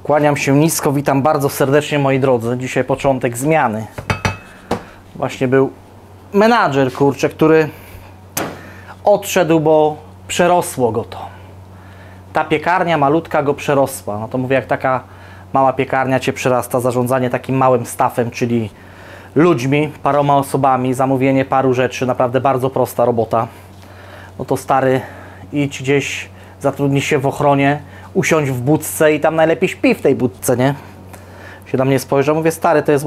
Kłaniam się nisko, witam bardzo serdecznie moi drodzy. Dzisiaj początek zmiany. Właśnie był menadżer, kurczę, który odszedł, bo przerosło go to. Ta piekarnia malutka go przerosła. No to mówię, jak taka mała piekarnia cię przerasta, zarządzanie takim małym staffem, czyli ludźmi, paroma osobami, zamówienie paru rzeczy, naprawdę bardzo prosta robota. No to stary, idź gdzieś, zatrudnij się w ochronie, usiądź w budce i tam najlepiej śpi w tej budce, nie? Się na mnie spojrzał, mówię, stary, to jest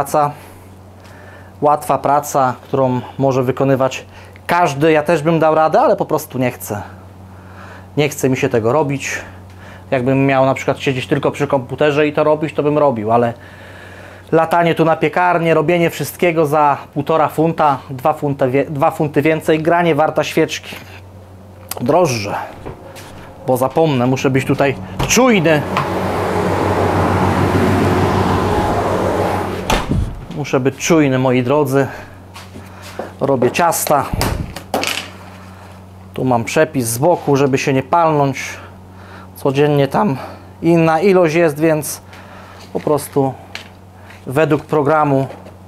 łatwa praca, którą może wykonywać każdy. Ja też bym dał radę, ale po prostu nie chcę. Nie chce mi się tego robić. Jakbym miał na przykład siedzieć tylko przy komputerze i to robić, to bym robił, ale latanie tu na piekarnię, robienie wszystkiego za 1,5 funta, 2 funty więcej, granie warta świeczki. Drożdże, bo zapomnę, muszę być tutaj czujny. Muszę być czujny, moi drodzy. Robię ciasta. Tu mam przepis z boku, żeby się nie palnąć. Codziennie tam inna ilość jest, więc po prostu według programu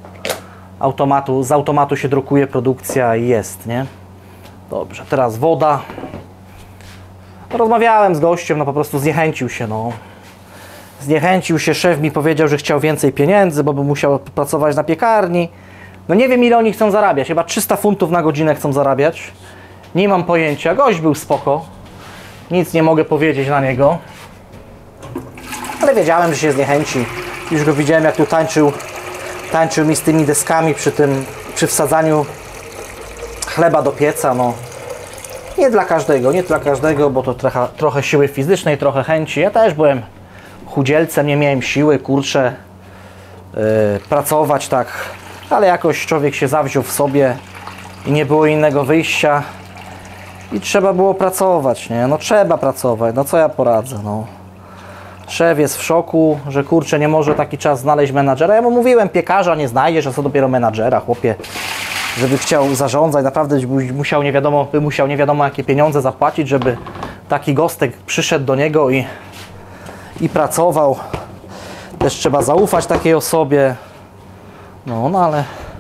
z automatu się drukuje produkcja i jest, nie? Dobrze, teraz woda. Rozmawiałem z gościem, no po prostu zniechęcił się, no. Zniechęcił się, szef mi powiedział, że chciał więcej pieniędzy, bo by musiał pracować na piekarni. No nie wiem, ile oni chcą zarabiać, chyba 300 funtów na godzinę chcą zarabiać. Nie mam pojęcia, gość był spoko. Nic nie mogę powiedzieć na niego. Ale wiedziałem, że się zniechęci. Już go widziałem, jak tu tańczył mi z tymi deskami przy wsadzaniu chleba do pieca, no. Nie dla każdego, bo to trochę siły fizycznej, trochę chęci. Ja też byłem chudzielcem, nie miałem siły, kurczę, pracować tak. Ale jakoś człowiek się zawziął w sobie i nie było innego wyjścia. I trzeba było pracować, nie? No trzeba pracować, no co ja poradzę, no. Szef jest w szoku, że kurczę, nie może taki czas znaleźć menadżera. Ja mu mówiłem, piekarza nie znajdziesz, a co dopiero menadżera, chłopie. Żeby chciał zarządzać, naprawdę by musiał nie wiadomo jakie pieniądze zapłacić, żeby taki gostek przyszedł do niego i pracował. Też trzeba zaufać takiej osobie. No ale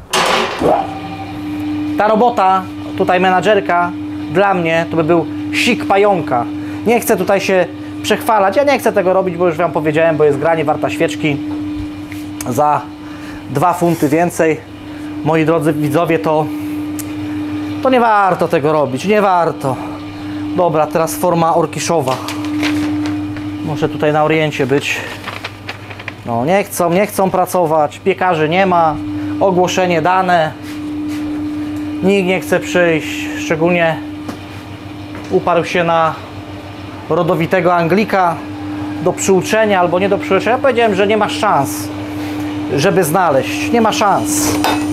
ta robota, tutaj menadżerka, dla mnie to by był sik pająka. Nie chcę tutaj się przechwalać, ja nie chcę tego robić, bo już wam powiedziałem, bo jest granie warta świeczki za 2 funty więcej. Moi drodzy widzowie, to nie warto tego robić, nie warto. Dobra, teraz forma orkiszowa. Muszę tutaj na oriencie być. No nie chcą pracować, piekarzy nie ma, ogłoszenie dane. Nikt nie chce przyjść, szczególnie uparł się na rodowitego Anglika do przyuczenia albo nie do przyuczenia. Ja powiedziałem, że nie ma szans, żeby znaleźć. Nie ma szans.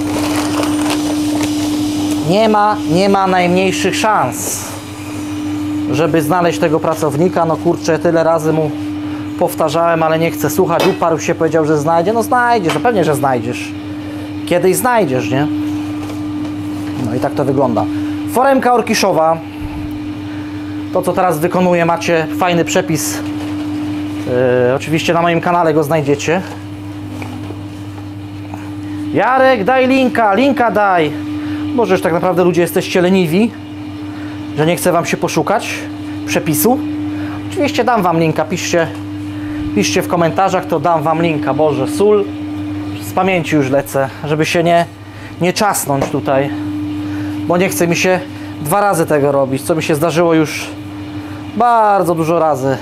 Nie ma najmniejszych szans, żeby znaleźć tego pracownika. No kurczę, tyle razy mu powtarzałem, ale nie chce słuchać. Uparł się, powiedział, że znajdzie. No znajdziesz, no pewnie, że znajdziesz. Kiedyś znajdziesz, nie? No i tak to wygląda. Foremka orkiszowa. To, co teraz wykonuję, macie fajny przepis. Oczywiście na moim kanale go znajdziecie. Jarek, daj linka daj. Może już tak naprawdę ludzie jesteście leniwi, że nie chce wam się poszukać przepisu. Oczywiście dam wam linka, piszcie w komentarzach, to dam wam linka. Boże, sól, z pamięci już lecę, żeby się nie czasnąć tutaj, bo nie chce mi się 2 razy tego robić, co mi się zdarzyło już bardzo dużo razy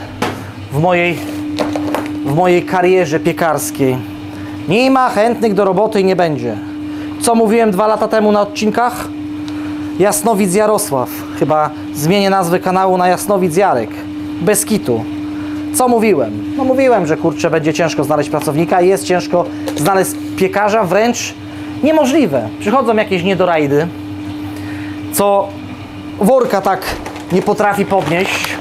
w mojej karierze piekarskiej. Nie ma chętnych do roboty i nie będzie. Co mówiłem 2 lata temu na odcinkach? Jasnowidz Jarosław. Chyba zmienię nazwę kanału na Jasnowidz Jarek. Bez kitu. Co mówiłem? No mówiłem, że kurczę, będzie ciężko znaleźć pracownika i jest ciężko znaleźć piekarza, wręcz niemożliwe. Przychodzą jakieś niedorajdy, co worka tak nie potrafi podnieść.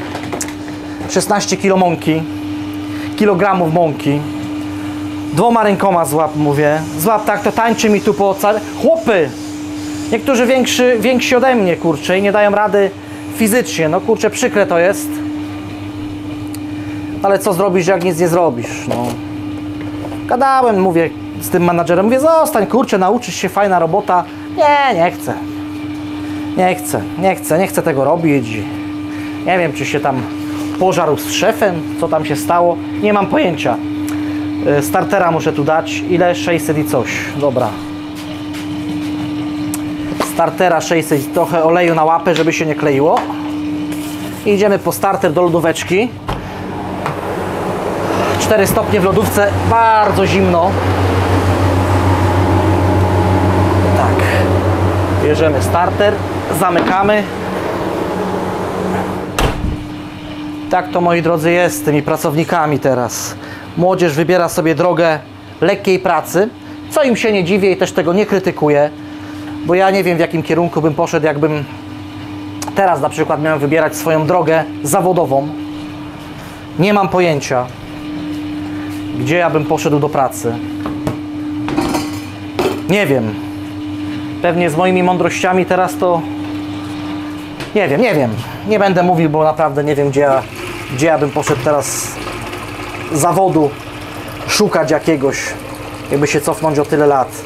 16 kilogramów mąki. 2 rękoma złap, mówię. Złap tak, to tańczy mi tu po ocalu. Chłopy! Niektórzy więksi ode mnie, kurczę, i nie dają rady fizycznie. No kurczę, przykre to jest. Ale co zrobisz, jak nic nie zrobisz? No. Gadałem, mówię z tym menadżerem, mówię, zostań, kurczę, nauczysz się, fajna robota. Nie chcę. Nie chcę tego robić. Nie wiem, czy się tam pożarł z szefem, co tam się stało. Nie mam pojęcia. Startera muszę tu dać. Ile? 600 i coś. Dobra. Startera 600, trochę oleju na łapę, żeby się nie kleiło. I idziemy po starter do lodóweczki. 4 stopnie w lodówce, bardzo zimno. Tak. Bierzemy starter, zamykamy. Tak to, moi drodzy, jest z tymi pracownikami teraz. Młodzież wybiera sobie drogę lekkiej pracy, co im się nie dziwię i też tego nie krytykuję, bo ja nie wiem, w jakim kierunku bym poszedł, jakbym teraz na przykład miał wybierać swoją drogę zawodową. Nie mam pojęcia, gdzie ja bym poszedł do pracy. Nie wiem. Pewnie z moimi mądrościami teraz to... Nie wiem. Nie będę mówił, bo naprawdę nie wiem, gdzie ja bym poszedł teraz zawodu szukać jakiegoś, jakby się cofnąć o tyle lat.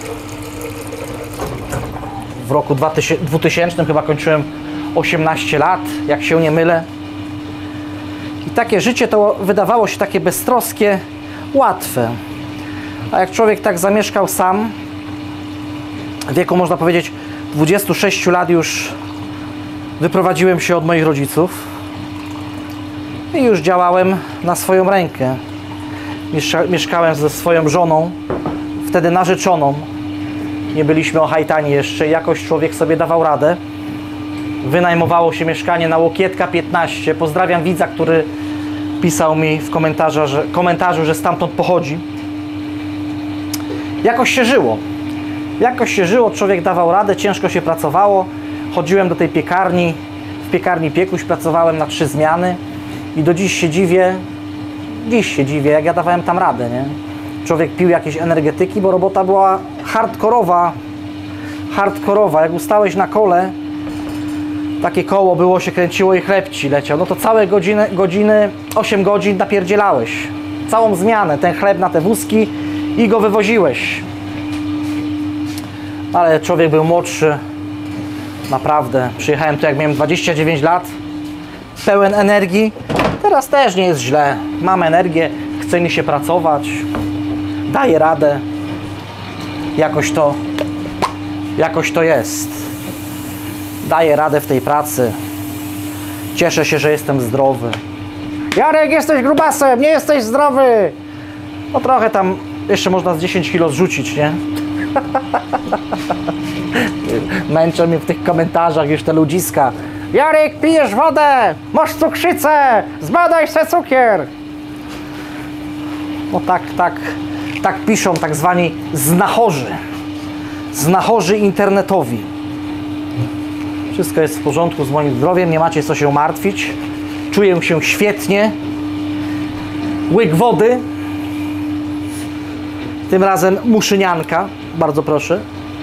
W roku 2000 chyba kończyłem 18 lat, jak się nie mylę. I takie życie to wydawało się takie beztroskie, łatwe. A jak człowiek tak zamieszkał sam, w wieku, można powiedzieć, 26 lat już wyprowadziłem się od moich rodziców i już działałem na swoją rękę. Mieszkałem ze swoją żoną, wtedy narzeczoną. Nie byliśmy ochajtani jeszcze, jakoś człowiek sobie dawał radę. Wynajmowało się mieszkanie na Łokietka 15. Pozdrawiam widza, który pisał mi w komentarzu, że stamtąd pochodzi. Jakoś się żyło, człowiek dawał radę, ciężko się pracowało. Chodziłem do tej piekarni, w piekarni Piekuś pracowałem na 3 zmiany i do dziś się dziwię, jak ja dawałem tam radę, nie? Człowiek pił jakieś energetyki, bo robota była hardkorowa. Jak ustałeś na kole, takie koło było, się kręciło i chleb ci leciał, no to całe godziny, 8 godzin napierdzielałeś. Całą zmianę, ten chleb na te wózki i go wywoziłeś. Ale człowiek był młodszy, naprawdę. Przyjechałem tu, jak miałem 29 lat, pełen energii. Teraz też nie jest źle. Mam energię, chce mi się pracować, daję radę. Jakoś to jest. Daję radę w tej pracy. Cieszę się, że jestem zdrowy. Jarek, jesteś grubasem, nie jesteś zdrowy. No trochę tam jeszcze można z 10 kg zrzucić, nie? Męczą mnie w tych komentarzach już te ludziska. Jarek, pijesz wodę, masz cukrzycę, zbadaj se cukier. No tak piszą tak zwani znachorzy internetowi. Wszystko jest w porządku z moim zdrowiem, nie macie co się martwić. Czuję się świetnie. Łyk wody. Tym razem muszynianka. Bardzo proszę.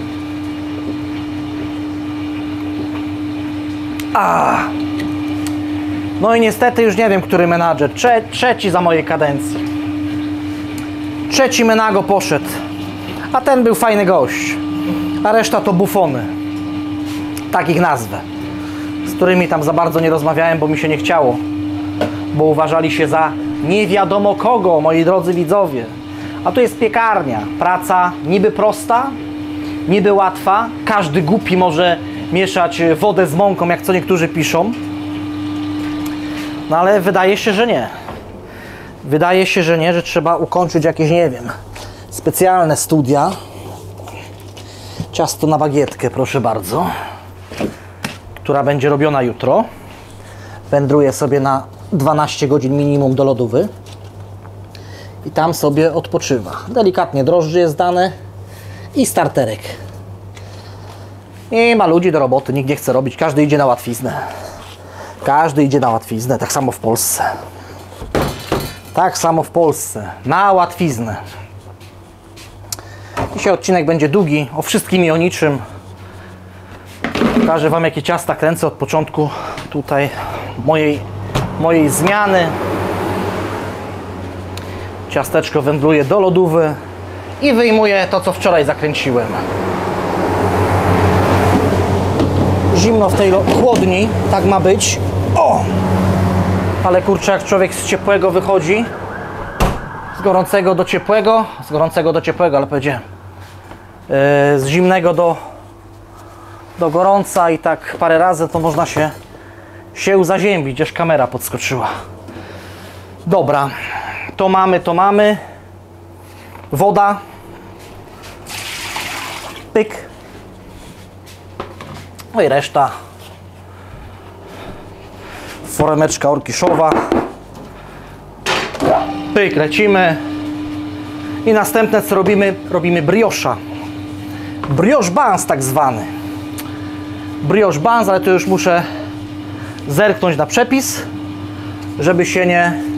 No i niestety już nie wiem, który menadżer. Trzeci za mojej kadencji. Trzeci menago poszedł. A ten był fajny gość. A reszta to bufony. Tak ich nazwę. Z którymi tam za bardzo nie rozmawiałem, bo mi się nie chciało. Bo uważali się za nie wiadomo kogo, moi drodzy widzowie. A tu jest piekarnia. Praca niby prosta, niby łatwa. Każdy głupi może mieszać wodę z mąką, jak co niektórzy piszą. No ale wydaje się, że nie. Wydaje się, że nie, że trzeba ukończyć jakieś, nie wiem, specjalne studia. Ciasto na bagietkę, proszę bardzo. Która będzie robiona jutro. Wędruje sobie na 12 godzin minimum do lodówy. I tam sobie odpoczywa. Delikatnie drożdży jest dane i starterek. Nie ma ludzi do roboty, nikt nie chce robić, każdy idzie na łatwiznę. Każdy idzie na łatwiznę, tak samo w Polsce. Tak samo w Polsce, na łatwiznę. Dzisiaj odcinek będzie długi, o wszystkim i o niczym. Pokażę Wam, jakie ciasta kręcę od początku tutaj mojej zmiany. Ciasteczko wędruje do lodówy i wyjmuję to, co wczoraj zakręciłem. Zimno w tej chłodni, tak ma być. O! Ale kurczę, jak człowiek z ciepłego wychodzi, z gorącego do ciepłego, ale powiedziałem, z zimnego do gorąca i tak parę razy, to można się zaziębić, aż kamera podskoczyła. Dobra, to mamy. Woda. Pyk. No i reszta. Foremeczka orkiszowa. Pyk, lecimy. I następne co robimy briocha. Brioche buns tak zwany. Brioche buns, ale to już muszę zerknąć na przepis, żeby się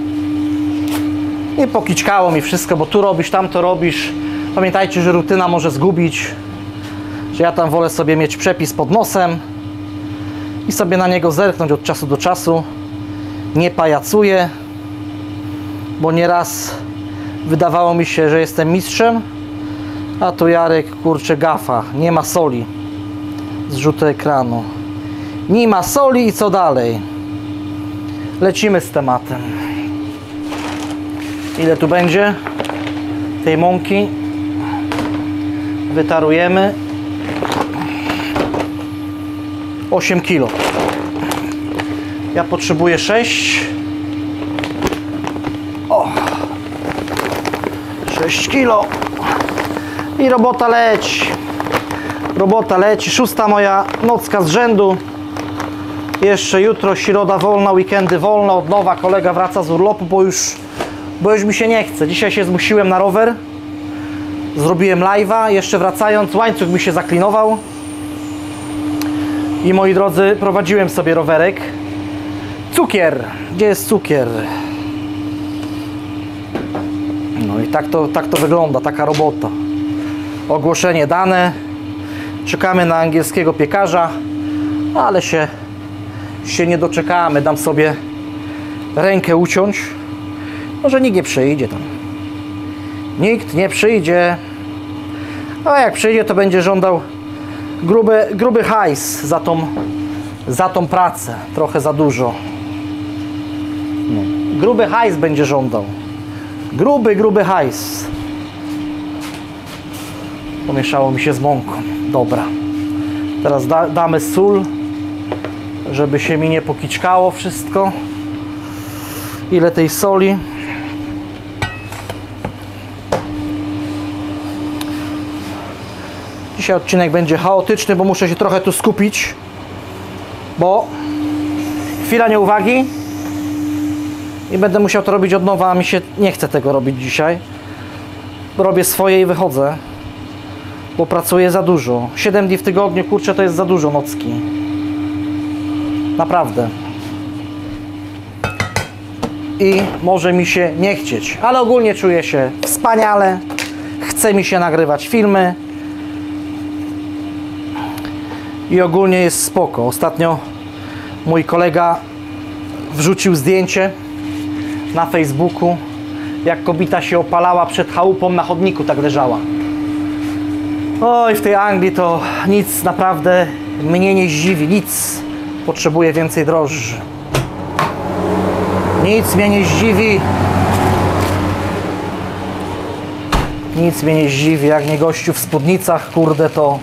nie pokićkało mi wszystko, bo tu robisz, tam to robisz. Pamiętajcie, że rutyna może zgubić, że ja tam wolę sobie mieć przepis pod nosem i sobie na niego zerknąć od czasu do czasu. Nie pajacuję, bo nieraz wydawało mi się, że jestem mistrzem, a tu Jarek, kurczę, gafa, nie ma soli. Zrzuty ekranu. Nie ma soli i co dalej? Lecimy z tematem. Ile tu będzie tej mąki? Wytarujemy. 8 kg. Ja potrzebuję 6. O! 6 kg. I robota leci. Robota leci. 6. moja nocka z rzędu. Jeszcze jutro, środa wolna, weekendy wolne. Od nowa kolega wraca z urlopu, bo już mi się nie chce. Dzisiaj się zmusiłem na rower. Zrobiłem live'a. Jeszcze wracając, łańcuch mi się zaklinował. I moi drodzy, prowadziłem sobie rowerek. Cukier. Gdzie jest cukier? No i tak to wygląda, taka robota. Ogłoszenie dane. Czekamy na angielskiego piekarza, ale się nie doczekamy. Dam sobie rękę uciąć. Może nikt nie przyjdzie tam. Nikt nie przyjdzie. A jak przyjdzie, to będzie żądał gruby hajs za tą pracę. Trochę za dużo. No. Gruby hajs będzie żądał. Gruby hajs. Pomieszało mi się z mąką. Dobra. Teraz damy sól, żeby się mi nie pokićkało wszystko. Ile tej soli? Dzisiaj odcinek będzie chaotyczny, bo muszę się trochę tu skupić, bo chwila nieuwagi i będę musiał to robić od nowa, a mi się nie chce tego robić dzisiaj. Robię swoje i wychodzę, bo pracuję za dużo. 7 dni w tygodniu, kurczę, to jest za dużo nocki. Naprawdę. I może mi się nie chcieć, ale ogólnie czuję się wspaniale. Chce mi się nagrywać filmy. I ogólnie jest spoko. Ostatnio mój kolega wrzucił zdjęcie na Facebooku, jak kobieta się opalała przed chałupą, na chodniku tak leżała. Oj, w tej Anglii to nic naprawdę mnie nie zdziwi, nic. Potrzebuję więcej drożdży. Nic mnie nie zdziwi. Nic mnie nie zdziwi, jak nie gościu w spódnicach, kurde, to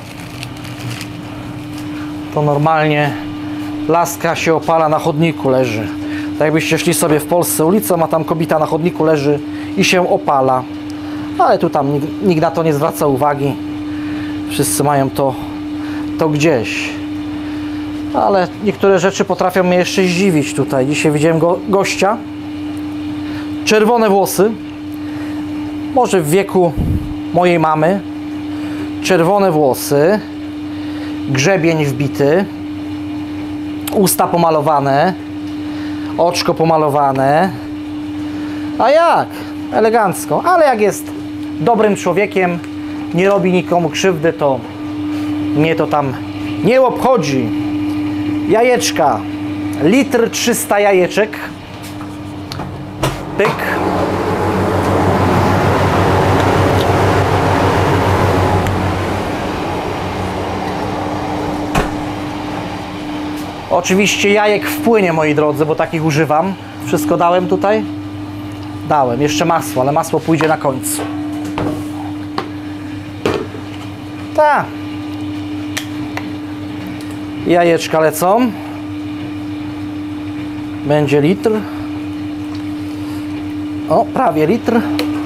normalnie laska się opala, na chodniku leży. Tak jakbyście szli sobie w Polsce ulicą, a tam kobieta na chodniku leży i się opala. Ale tu tam nikt na to nie zwraca uwagi. Wszyscy mają to gdzieś. Ale niektóre rzeczy potrafią mnie jeszcze zdziwić tutaj. Dzisiaj widziałem gościa. Czerwone włosy. Może w wieku mojej mamy. Czerwone włosy. Grzebień wbity. Usta pomalowane. Oczko pomalowane. A jak? Elegancko. Ale jak jest dobrym człowiekiem, nie robi nikomu krzywdy, to mnie to tam nie obchodzi. Jajeczka. 1,3 jajeczek. Pyk. Oczywiście jajek w płynie, moi drodzy, bo takich używam. Wszystko dałem tutaj? Dałem. Jeszcze masło, ale masło pójdzie na końcu. Tak. Jajeczka lecą. Będzie litr. O, prawie litr.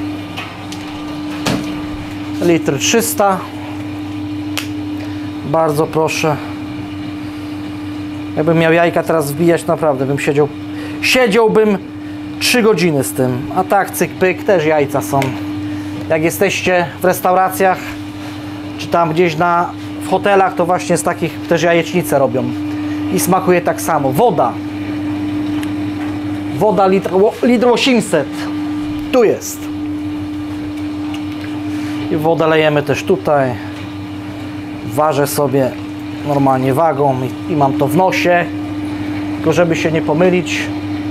Litr 300. Bardzo proszę. Jakbym miał jajka teraz wbijać, naprawdę bym siedziałbym 3 godziny z tym. A tak, cyk pyk, też jajca są. Jak jesteście w restauracjach, czy tam gdzieś w hotelach, to właśnie z takich też jajecznice robią. I smakuje tak samo. Woda. Woda litr 800. Tu jest. I wodę lejemy też tutaj. Ważę sobie normalnie wagą i mam to w nosie. Tylko żeby się nie pomylić.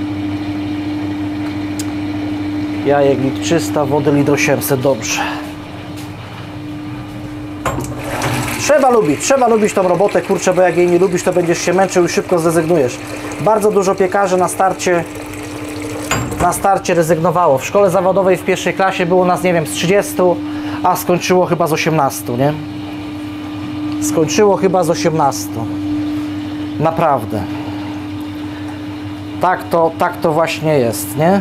Jajek litr 300, wody litr 800. Dobrze. Trzeba lubić tą robotę, kurczę, bo jak jej nie lubisz, to będziesz się męczył i szybko zrezygnujesz. Bardzo dużo piekarzy na starcie rezygnowało. W szkole zawodowej w pierwszej klasie było nas, nie wiem, z 30, a skończyło chyba z 18, nie? Skończyło chyba z 18. Naprawdę. Tak to właśnie jest, nie?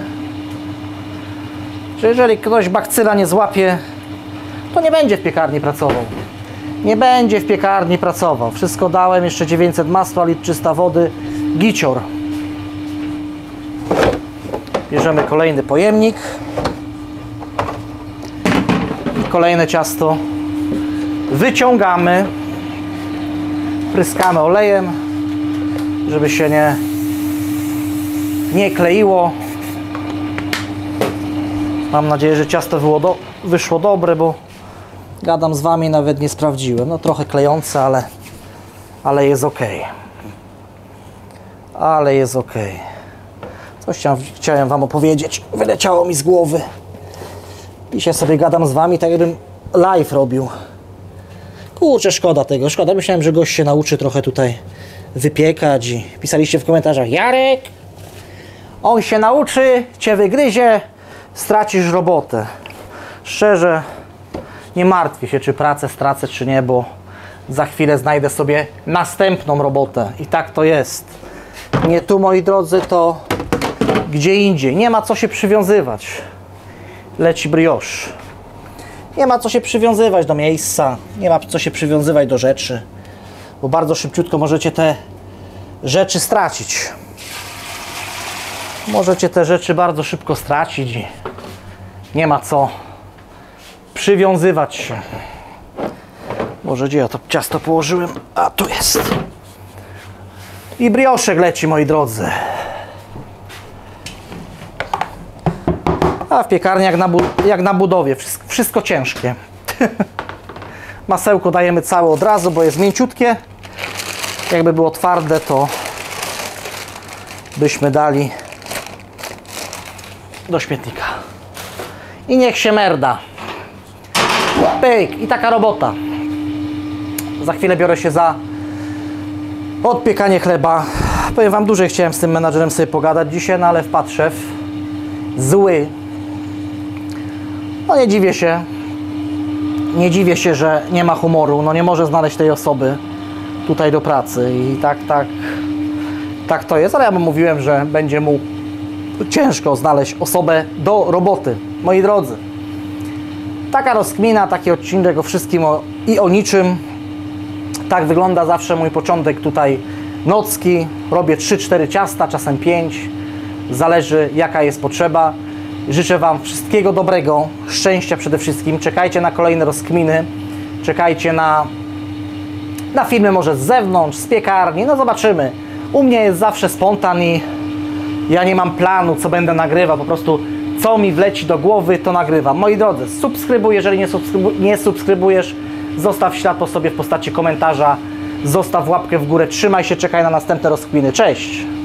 Że jeżeli ktoś bakcyla nie złapie, to nie będzie w piekarni pracował. Nie będzie w piekarni pracował. Wszystko dałem, jeszcze 900 masła, litr 300 wody, gicior. Bierzemy kolejny pojemnik. Kolejne ciasto wyciągamy. Pryskamy olejem, żeby się nie kleiło. Mam nadzieję, że ciasto wyszło dobre, bo gadam z Wami, nawet nie sprawdziłem. No trochę klejące, ale jest ok. Ale jest ok. Coś chciałem Wam opowiedzieć. Wyleciało mi z głowy. Dzisiaj sobie gadam z Wami, tak jakbym live robił. Kurczę, szkoda tego. Szkoda. Myślałem, że gość się nauczy trochę tutaj wypiekać i pisaliście w komentarzach: Jarek, on się nauczy, Cię wygryzie, stracisz robotę. Szczerze, nie martwię się, czy pracę stracę, czy nie, bo za chwilę znajdę sobie następną robotę. I tak to jest. Nie tu, moi drodzy, to gdzie indziej. Nie ma co się przywiązywać. Leci brioche. Nie ma co się przywiązywać do miejsca. Nie ma co się przywiązywać do rzeczy. Bo bardzo szybciutko możecie te rzeczy stracić. Możecie te rzeczy bardzo szybko stracić i nie ma co przywiązywać się. Może gdzie ja to ciasto położyłem? A, tu jest. I brioszek leci, moi drodzy. A w piekarni jak na budowie. Wszystko ciężkie. Masełko dajemy całe od razu, bo jest mięciutkie. Jakby było twarde, to byśmy dali do śmietnika. I niech się merda. Pyk. I taka robota. Za chwilę biorę się za odpiekanie chleba. Powiem Wam, dłużej chciałem z tym menadżerem sobie pogadać dzisiaj, no ale wpadł szef. Zły. No nie dziwię się. Nie dziwię się, że nie ma humoru. No nie może znaleźć tej osoby tutaj do pracy. I tak to jest. Ale ja mu mówiłem, że będzie mu ciężko znaleźć osobę do roboty. Moi drodzy. Taka rozkmina, taki odcinek o wszystkim i o niczym. Tak wygląda zawsze mój początek tutaj nocki. Robię 3-4 ciasta, czasem 5. Zależy jaka jest potrzeba. Życzę Wam wszystkiego dobrego, szczęścia przede wszystkim. Czekajcie na kolejne rozkminy. Czekajcie na filmy może z zewnątrz, z piekarni. No zobaczymy. U mnie jest zawsze spontan i ja nie mam planu, co będę nagrywał. Po prostu co mi wleci do głowy, to nagrywam. Moi drodzy, subskrybuj, jeżeli nie subskrybujesz. Zostaw ślad po sobie w postaci komentarza. Zostaw łapkę w górę. Trzymaj się, czekaj na następne rozkminy. Cześć!